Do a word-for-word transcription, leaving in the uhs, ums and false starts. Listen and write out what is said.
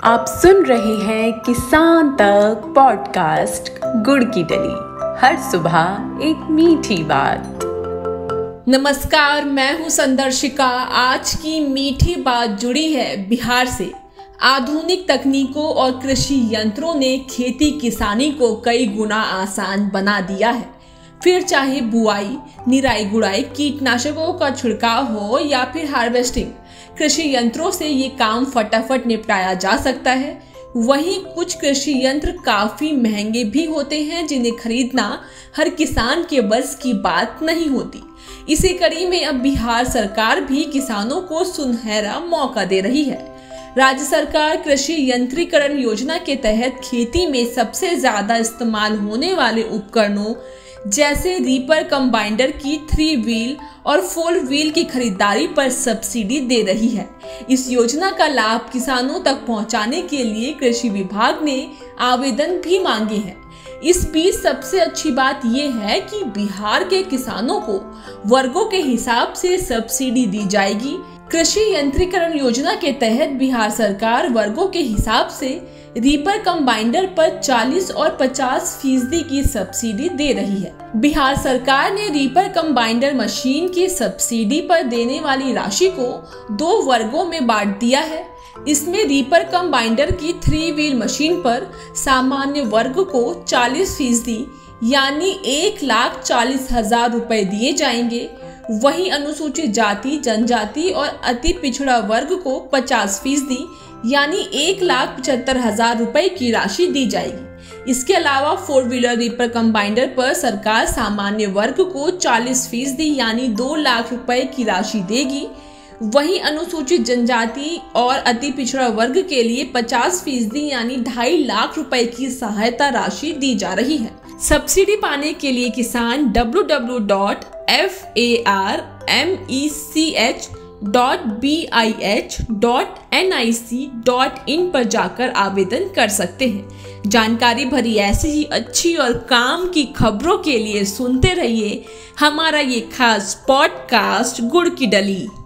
आप सुन रहे हैं किसान तक पॉडकास्ट गुड़ की डली, हर सुबह एक मीठी बात। नमस्कार, मैं हूं संदर्शिका। आज की मीठी बात जुड़ी है बिहार से। आधुनिक तकनीकों और कृषि यंत्रों ने खेती किसानी को कई गुना आसान बना दिया है। फिर चाहे बुआई, निराई गुड़ाई, कीटनाशकों का छिड़काव हो या फिर हार्वेस्टिंग, कृषि यंत्रों से ये काम फटाफट निपटाया जा सकता है। वहीं कुछ कृषि यंत्र काफी महंगे भी होते हैं, जिन्हें खरीदना हर किसान के बस की बात नहीं होती। इसी कड़ी में अब बिहार सरकार भी किसानों को सुनहरा मौका दे रही है। राज्य सरकार कृषि यंत्रीकरण योजना के तहत खेती में सबसे ज्यादा इस्तेमाल होने वाले उपकरणों जैसे रीपर कंबाइंडर की थ्री व्हील और फोर व्हील की खरीदारी पर सब्सिडी दे रही है। इस योजना का लाभ किसानों तक पहुंचाने के लिए कृषि विभाग ने आवेदन भी मांगे हैं। इस बीच सबसे अच्छी बात यह है कि बिहार के किसानों को वर्गों के हिसाब से सब्सिडी दी जाएगी। कृषि यंत्रीकरण योजना के तहत बिहार सरकार वर्गों के हिसाब से रीपर कंबाइंडर पर चालीस और पचास फीसदी की सब्सिडी दे रही है। बिहार सरकार ने रीपर कंबाइंडर मशीन की सब्सिडी पर देने वाली राशि को दो वर्गों में बांट दिया है। इसमें रीपर कंबाइंडर की थ्री व्हील मशीन पर सामान्य वर्ग को चालीस फीसदी यानी एक लाख चालीस हजार रुपए दिए जाएंगे। वहीं अनुसूचित जाति, जनजाति और अति पिछड़ा वर्ग को पचास फीसदी यानी एक लाख पचहत्तर हजार रुपए की राशि दी जाएगी। इसके अलावा फोर व्हीलर रीपर कंबाइंडर पर सरकार सामान्य वर्ग को चालीस फीसदी यानी दो लाख रुपए की राशि देगी। वहीं अनुसूचित जनजाति और अति पिछड़ा वर्ग के लिए पचास फीसदी यानी ढाई लाख रुपए की सहायता राशि दी जा रही है। सब्सिडी पाने के लिए किसान W W W dot F A R M E C H dot B I H dot N I C dot in पर जाकर आवेदन कर सकते हैं। जानकारी भरी ऐसी ही अच्छी और काम की खबरों के लिए सुनते रहिए हमारा ये खास पॉडकास्ट गुड़ की डली।